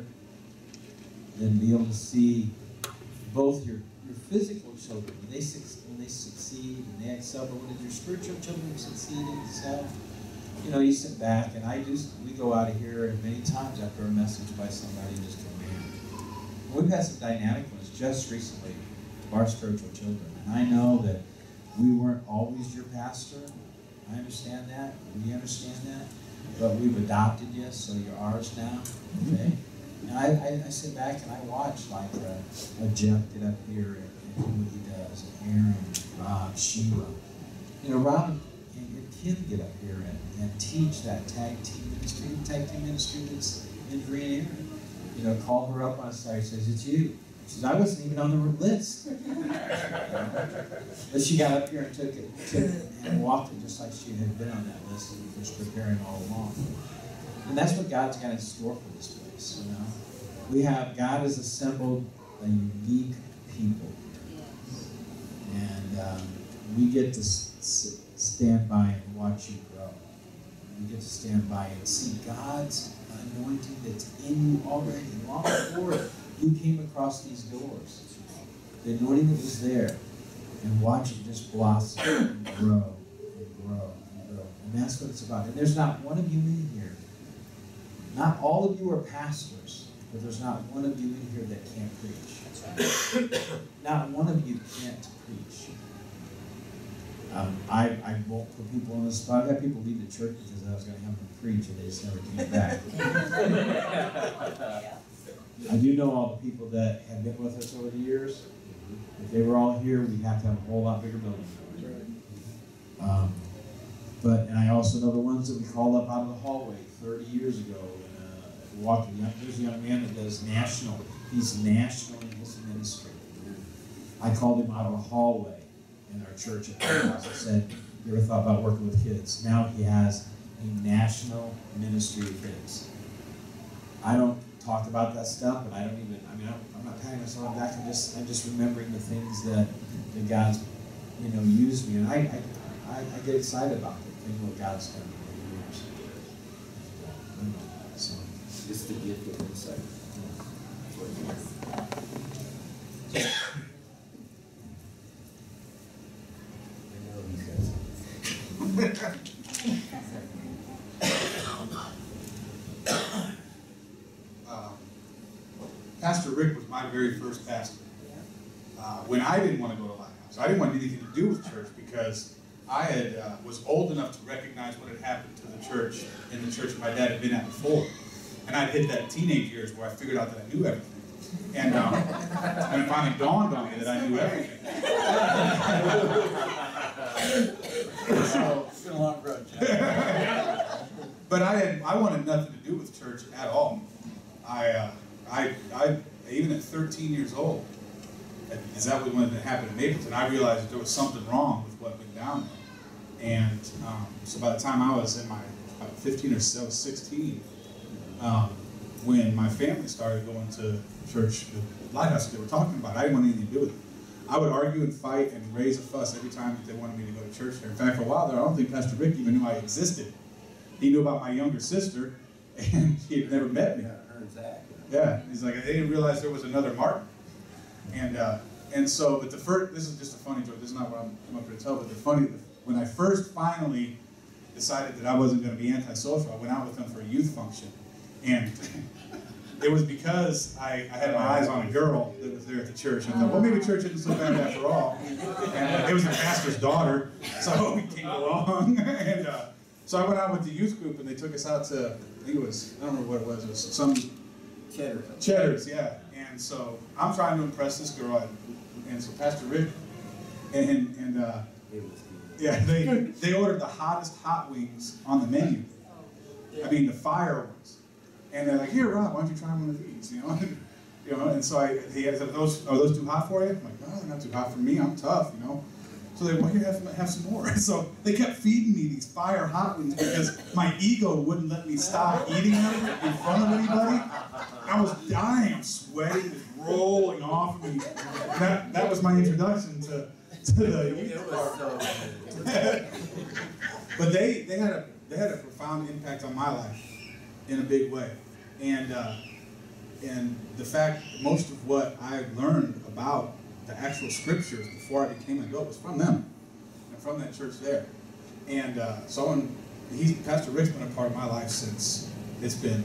than be able to see both your your physical children, when they, when they succeed and they excel, but when your spiritual children succeed and excel, you know, you sit back, and I do, we go out of here and many times after a message by somebody and just go, man. We've had some dynamic ones just recently of our spiritual children. And I know that we weren't always your pastor. I understand that. We understand that. But we've adopted you, so you're ours now. Okay? And I, I, I sit back and I watch like a, a Jeff get up here and, and do what he does, and Aaron, Rob, Sheila. You know, Rob and, and Kim get up here and, and teach that tag team ministry, the tag team ministry that's in Green Aaron. You know, call her up on a side, says, it's you. She says, I wasn't even on the list. But she got up here and took it, took it and walked it just like she had been on that list and was preparing all along. And that's what God's got in store for this place, you know. We have, God has assembled a unique people. And um, we get to s stand by and watch you grow. We get to stand by and see God's anointing that's in you already, long before you came across these doors. The anointing that was there, and watch it just blossom and grow and grow and grow. And that's what it's about. And there's not one of you in here, not all of you are pastors, but there's not one of you in here that can't preach. That's right. Not one of you can't preach. Um, I, I won't put people on the spot. I had people leave the church because I was going to have them preach and they just never came back. I do know all the people that have been with us over the years. If they were all here, we'd have to have a whole lot bigger building. Um, but, and I also know the ones that we called up out of the hallway thirty years ago. And, uh, walking, there's a young man that does national, he's national in his ministry. I called him out of the hallway in our church at the house. I said, you ever thought about working with kids? Now he has a national ministry of kids. I don't talk about that stuff, but I don't even, I mean, I'm, I'm not patting myself on the back. I'm just, I'm just remembering the things that, that God's, you know, used me. And I, I, I, I get excited about it, thinking what God's done over the years. So, Just the gift of insight. um, Pastor Rick was my very first pastor. Uh, when I didn't want to go to Lighthouse, I didn't want anything to do with church because I had uh, was old enough to recognize what had happened to the church in the church my dad had been at before, and I'd hit that teenage years where I figured out that I knew everything. And, um, and it finally dawned on me that I knew everything. So, it's been a long road, John. But I had I wanted nothing to do with church at all. I uh, I I even at thirteen years old, is that what when it happened in Mapleton? I realized that there was something wrong with what went down there. And um, so by the time I was in my about fifteen or so, sixteen, um, when my family started going to church, the Lighthouse that they were talking about, I didn't want anything to do with it. I would argue and fight and raise a fuss every time that they wanted me to go to church there. In fact, for a while there, I don't think Pastor Rick even knew I existed. He knew about my younger sister, and he had never met me. Yeah, her and Zach. Yeah, he's like, they didn't realize there was another Martin. And uh, and so, but the first, this is just a funny joke, this is not what I'm, I'm up here to tell, but the funny, when I first finally decided that I wasn't going to be antisocial, I went out with them for a youth function. And it was because I, I had my eyes on a girl that was there at the church. And I thought, well, maybe church isn't so bad after all. And uh, it was the pastor's daughter, so we came along. And uh, so I went out with the youth group, and they took us out to, I think it was, I don't remember what it was, it was some... Cheddar. Cheddars, yeah. And so I'm trying to impress this girl, and, and so Pastor Rick, and, and uh, yeah, they, they ordered the hottest hot wings on the menu. I mean, the fire ones. And they're like, here, Rob, why don't you try one of these, you know? And, you know, and so I, he said, are those, are those too hot for you? I'm like, no, they're not too hot for me, I'm tough, you know? So they well, here, have, have some more. So they kept feeding me these fire hot wings because my ego wouldn't let me stop eating them in front of anybody. I was dying, I'm sweating, just rolling off of me. That, that was my introduction to, to the youth part. But they, they, had a, they had a profound impact on my life in a big way. And, uh, and the fact that most of what I learned about the actual scriptures before I became an adult was from them and from that church there. And uh, so when he's, Pastor Rick's been a part of my life since it's been,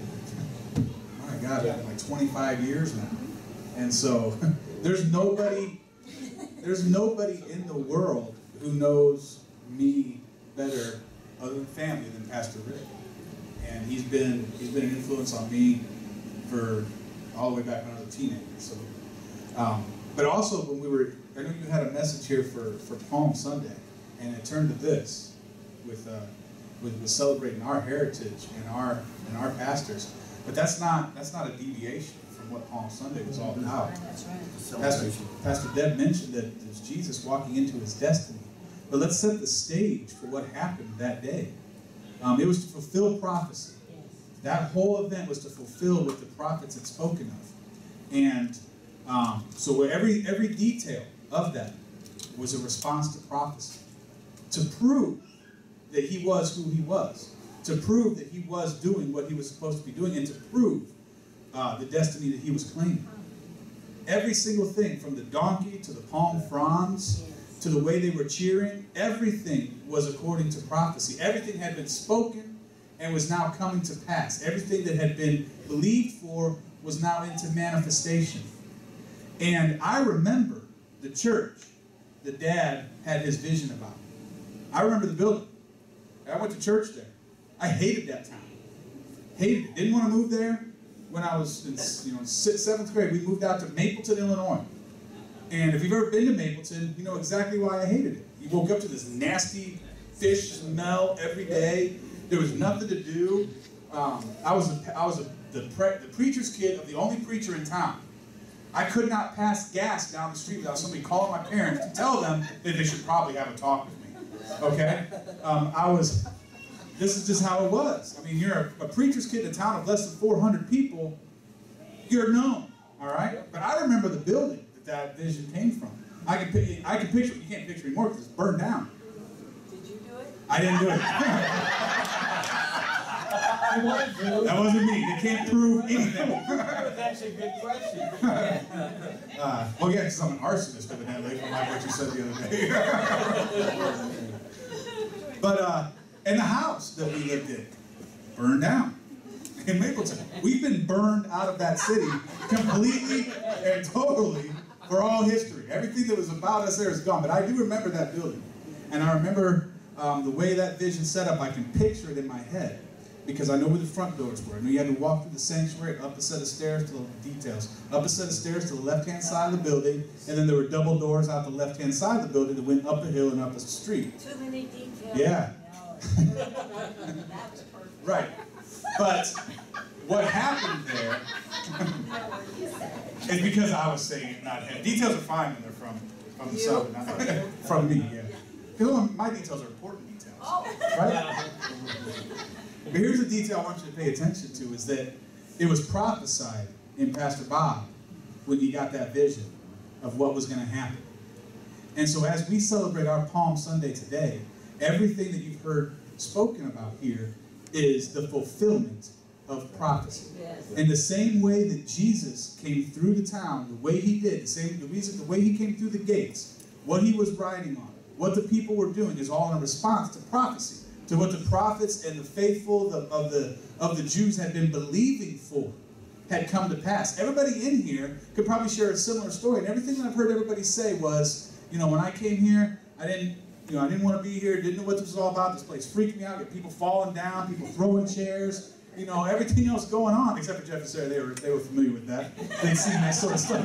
my God, yeah. like twenty-five years now. And so there's nobody, there's nobody in the world who knows me better other than family than Pastor Rick. And he's been, he's been an influence on me for all the way back when I was a teenager. So, um, but also when we were, I know you had a message here for, for Palm Sunday, and it turned to this, with, uh, with, with celebrating our heritage and our and our pastors. But that's not that's not a deviation from what Palm Sunday was all about. That's right. Pastor, Pastor Deb mentioned that it was Jesus walking into his destiny. But let's set the stage for what happened that day. Um, it was to fulfill prophecy. That whole event was to fulfill what the prophets had spoken of. And um, so every, every detail of that was a response to prophecy. To prove that he was who he was. To prove that he was doing what he was supposed to be doing. And to prove uh, the destiny that he was claiming. Every single thing, from the donkey to the palm fronds to the way they were cheering, everything was according to prophecy. Everything had been spoken and was now coming to pass. Everything that had been believed for was now into manifestation. And I remember the church that Dad had his vision about. I remember the building. I went to church there. I hated that town. Hated it. Didn't want to move there. When I was in you know, sixth, seventh grade, we moved out to Mapleton, Illinois. And if you've ever been to Mapleton, you know exactly why I hated it. You woke up to this nasty fish smell every day. There was nothing to do. Um, I was, a, I was a, the, pre, the preacher's kid of the only preacher in town. I could not pass gas down the street without somebody calling my parents to tell them that they should probably have a talk with me. Okay? Um, I was, this is just how it was. I mean, you're a, a preacher's kid in a town of less than four hundred people, you're known, all right? But I remember the building that that vision came from. I can, I can picture it. You can't picture it anymore because it's burned down. Did you do it? I didn't do it. That wasn't me. They can't prove anything. That's actually a good question. uh, well, yeah, because I'm an arsonist, evidently, from like what you said the other day. But uh, in the house that we lived in, burned down in Mapleton. We've been burned out of that city completely and totally for all history. Everything that was about us there is gone. But I do remember that building. And I remember um, the way that vision set up. I can picture it in my head. Because I know where the front doors were. I know you had to walk through the sanctuary, up a set of stairs to the details, up a set of stairs to the left-hand side of the building, and then there were double doors out the left-hand side of the building that went up a hill and up a street. Too many details. Yeah. No. That was perfect. Right. But what happened there is because I was saying it, not him. Details are fine when they're from, from the sub, not from me, yeah. Because my details are important details. Oh. Right? But here's the detail I want you to pay attention to, is that it was prophesied in Pastor Bob when he got that vision of what was going to happen. And so as we celebrate our Palm Sunday today, everything that you've heard spoken about here is the fulfillment of prophecy. Yes. In the same way that Jesus came through the town, the way he did, the same the reason the way he came through the gates, what he was riding on, what the people were doing is all in response to prophecy. To what the prophets and the faithful the, of, the, of the Jews had been believing for had come to pass. Everybody in here could probably share a similar story. And everything that I've heard everybody say was, you know, when I came here, I didn't, you know, I didn't want to be here, didn't know what this was all about. This place freaked me out. You got people falling down, people throwing chairs, you know, everything else going on. Except for Jeff and Sarah, they were, they were familiar with that. They'd seen that sort of stuff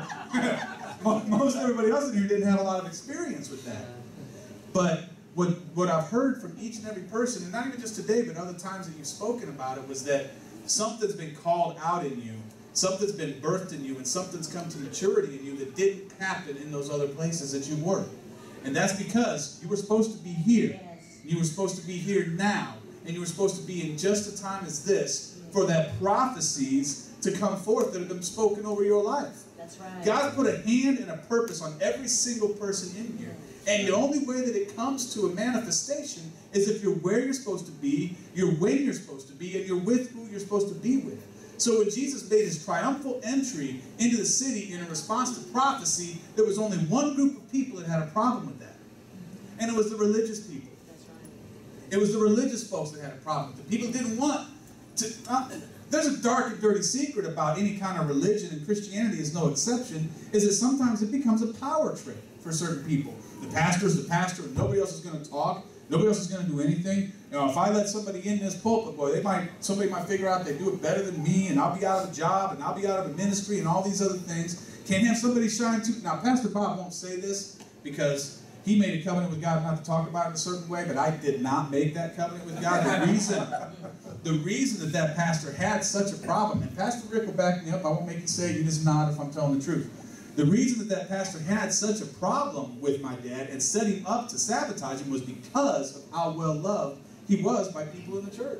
before. Most everybody else in here didn't have a lot of experience with that. But What, what I've heard from each and every person, and not even just today, but other times that you've spoken about it, was that something's been called out in you, something's been birthed in you, and something's come to maturity in you that didn't happen in those other places that you were. And that's because you were supposed to be here. Yes. You were supposed to be here now. And you were supposed to be in just a time as this for that prophecies to come forth that have been spoken over your life. That's right. God put a hand and a purpose on every single person in here. And the only way that it comes to a manifestation is if you're where you're supposed to be, you're when you're supposed to be, and you're with who you're supposed to be with. So when Jesus made his triumphal entry into the city in response to prophecy, there was only one group of people that had a problem with that. And it was the religious people. That's right. It was the religious folks that had a problem with it. People didn't want to... Uh, there's a dark and dirty secret about any kind of religion, and Christianity is no exception, is that sometimes it becomes a power trip for certain people. The pastor's the pastor, and nobody else is going to talk. Nobody else is going to do anything. You know, if I let somebody in this pulpit, boy, they might somebody might figure out they do it better than me, and I'll be out of a job, and I'll be out of a ministry, and all these other things. Can't have somebody shine too. Now, Pastor Bob won't say this because he made a covenant with God not to talk about it in a certain way, but I did not make that covenant with God. The reason, the reason that that pastor had such a problem, and Pastor Rick will back me up. I won't make you say you just nod if I'm telling the truth. The reason that that pastor had such a problem with my dad and set him up to sabotage him was because of how well loved he was by people in the church.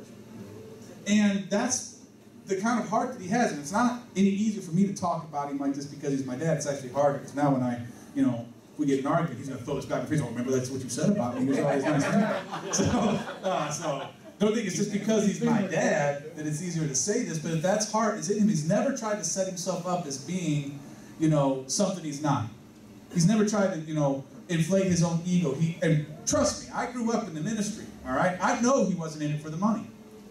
And that's the kind of heart that he has. And it's not any easier for me to talk about him like this because he's my dad. It's actually harder because now when I, you know, if we get an argument, he's going to throw us back in the face. Oh, remember that's what you said about me. He was always nice to me. So, uh, so don't think it's just because he's my dad that it's easier to say this. But if that's heart is in him, he's never tried to set himself up as being, you know, something he's not. He's never tried to, you know, inflate his own ego. He, and trust me, I grew up in the ministry, all right? I know he wasn't in it for the money.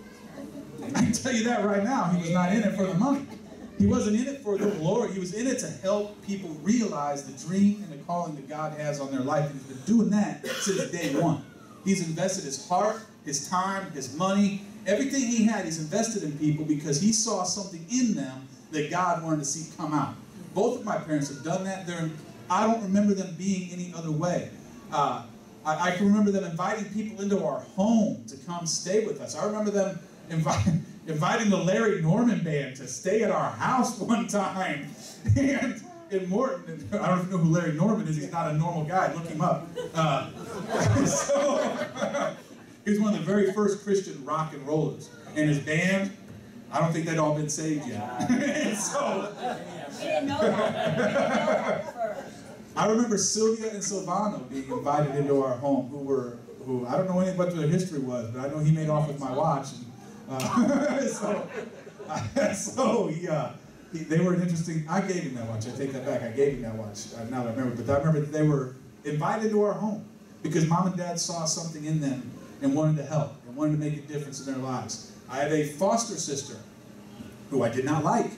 I can tell you that right now. He was not in it for the money. He wasn't in it for the glory. He was in it to help people realize the dream and the calling that God has on their life. And he's been doing that since day one. He's invested his heart, his time, his money, everything he had, he's invested in people because he saw something in them that God wanted to see come out. Both of my parents have done that. They're, I don't remember them being any other way. Uh, I, I can remember them inviting people into our home to come stay with us. I remember them inviting, inviting the Larry Norman Band to stay at our house one time. And in Morton, I don't know who Larry Norman is. He's not a normal guy. Look him up. Uh, so, he was one of the very first Christian rock and rollers. And his band, I don't think they'd all been saved yet. And so, We didn't know that. We didn't know that first. I remember Sylvia and Silvano being invited into our home, who were, who I don't know anything what their history was, but I know he made off with my watch. And, uh, so, uh, so he, uh, he, they were an interesting. I gave him that watch. I take that back. I gave him that watch. Uh, now that I remember, but I remember that they were invited to our home because mom and dad saw something in them and wanted to help and wanted to make a difference in their lives. I have a foster sister who I did not like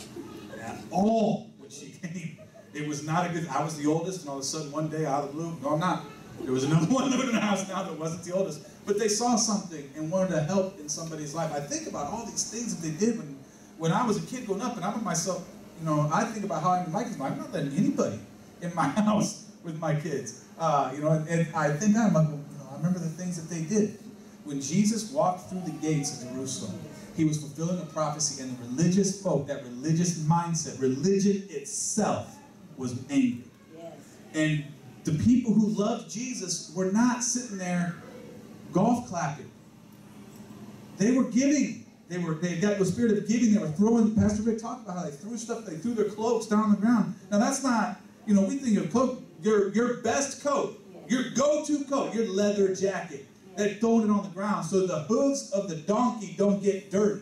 at all when she came. It was not a good, I was the oldest, and all of a sudden one day out of the blue, no I'm not. There was another one living in the house now that wasn't the oldest. But they saw something and wanted to help in somebody's life. I think about all these things that they did when, when I was a kid growing up, and I'm with myself, you know, I think about how I'm in my kids. I'm not letting anybody in my house with my kids. Uh, you know, and, and I think I'm like, well, you know, I remember the things that they did. When Jesus walked through the gates of Jerusalem, he was fulfilling a prophecy, and the religious folk, that religious mindset, religion itself was angry. Yes. And the people who loved Jesus were not sitting there golf clapping. They were giving. They were they got the spirit of giving. They were throwing. Pastor Rick talked about how they threw stuff. They threw their cloaks down on the ground. Now that's not, you know, we think of cloak, your your best coat, your go-to coat, your leather jacket. They're throwing it on the ground so the hooves of the donkey don't get dirty.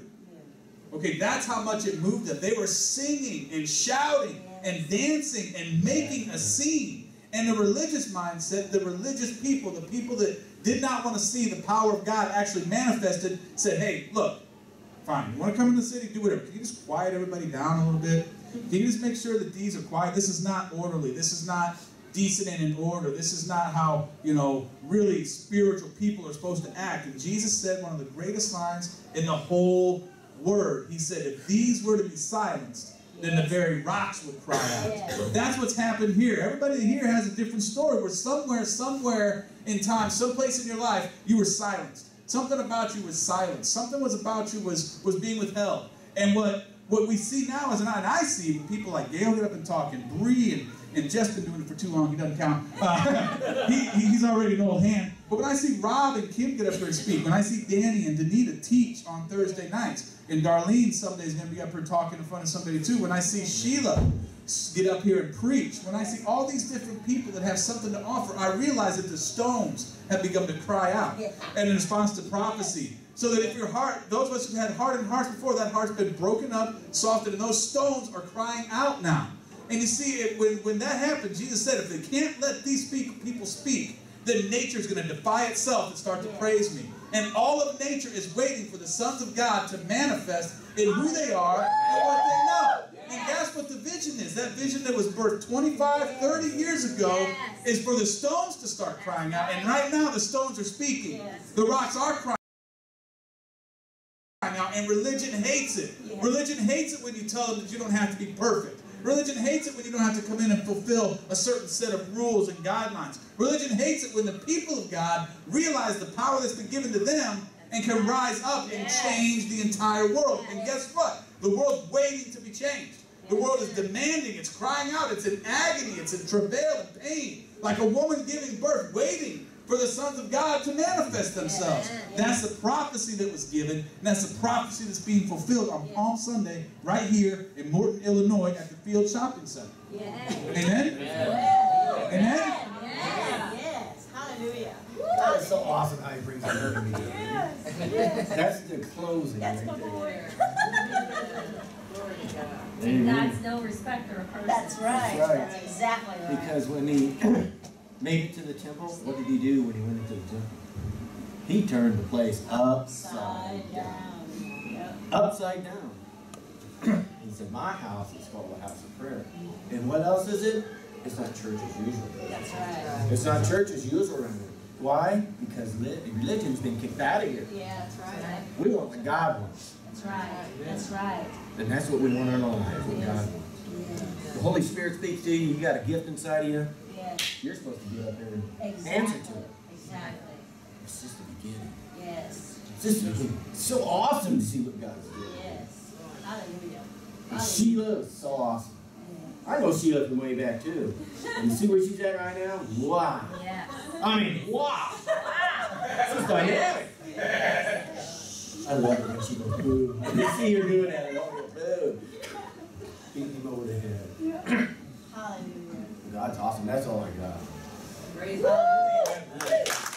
Okay, that's how much it moved them. They were singing and shouting and dancing and making a scene. And the religious mindset, the religious people, the people that did not want to see the power of God actually manifested, said, hey, look, fine, you want to come in the city, do whatever. Can you just quiet everybody down a little bit? Can you just make sure that these are quiet? This is not orderly. This is not decent and in order. This is not how, you know, really spiritual people are supposed to act. And Jesus said one of the greatest lines in the whole word. He said, if these were to be silenced, then the very rocks would cry out. Yes. That's what's happened here. Everybody here has a different story where somewhere, somewhere in time, someplace in your life, you were silenced. Something about you was silenced. Something was about you was, was being withheld. And what, what we see now is, and I, and I see people like Gail get up and talk, and Bree, and, and Jeff's been doing it for too long, he doesn't count. Uh, he, he's already an old hand. But when I see Rob and Kim get up here and speak, when I see Danny and Danita teach on Thursday nights, and Darlene someday is going to be up here talking in front of somebody too, when I see Sheila get up here and preach, when I see all these different people that have something to offer, I realize that the stones have begun to cry out and in response to prophecy. So that if your heart, those of us who had hardened hearts before, that heart's been broken up, softened, and those stones are crying out now. And you see, it, when, when that happened, Jesus said, if they can't let these people speak, then nature's going to defy itself and start to praise me. And all of nature is waiting for the sons of God to manifest in who they are and what they know. And that's what the vision is. That vision that was birthed twenty-five, thirty years ago is for the stones to start crying out. And right now the stones are speaking. The rocks are crying out. And religion hates it. Religion hates it when you tell them that you don't have to be perfect. Religion hates it when you don't have to come in and fulfill a certain set of rules and guidelines. Religion hates it when the people of God realize the power that's been given to them and can rise up and change the entire world. And guess what? The world's waiting to be changed. The world is demanding. It's crying out. It's in agony. It's in travail and pain. Like a woman giving birth, waiting for the sons of God to manifest themselves. That's the prophecy that was given, and that's the prophecy that's being fulfilled on Palm Sunday, right here in Morton, Illinois, at the Field Shopping Center. Yes. Amen? Yes. Amen? Yes. Yes. Hallelujah. That's so awesome how he brings that her to me. Yes. Yes. That's the closing That's right the there. Glory to God. And God's no respecter of persons. That's right. That's right. That's exactly right. Because when he made it to the temple, what did he do when he went into the temple? He turned the place upside Upside down. down. Yep. Upside down. He said, my house is called a house of prayer. And what else is it? It's not church as usual. That's right. It's not church as usual around here. Why? Because li- religion's been kicked out of here. Yeah, that's right. We want what God wants. That's right. That's right. And that's what we want in our lives, what God wants. Yes. The Holy Spirit speaks to you, you got a gift inside of you, Yes. you're supposed to get up there and Exactly. answer to it. Exactly. It's just the beginning. Yes. It's just the beginning. It's so awesome to see what God's doing. Yes. Hallelujah. And Hallelujah. Sheila is so awesome. Yeah. I know Sheila from way back too. And you see where she's at right now? Wow. Yeah. I mean, wow. She's dynamic. I love it when she goes, boo. I can see her doing that. Oh, boo. Beating him over the head. Hallelujah. God's awesome. That's all I got. Praise God.